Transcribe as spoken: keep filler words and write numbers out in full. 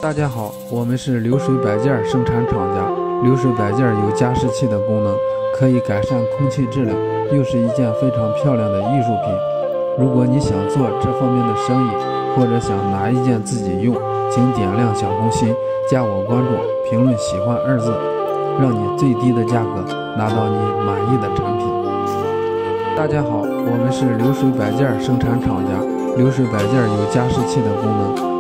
大家好，我们是流水摆件生产厂家。流水摆件有加湿器的功能，可以改善空气质量，又是一件非常漂亮的艺术品。如果你想做这方面的生意，或者想拿一件自己用，请点亮小红心，加我关注，评论喜欢二字，让你最低的价格拿到你满意的产品。大家好，我们是流水摆件生产厂家。流水摆件有加湿器的功能，